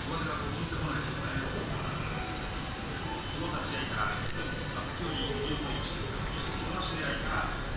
上手がこう飛んでこないですよね。この立ち合いから、時折、要素1ですが、一度この差し狙いから。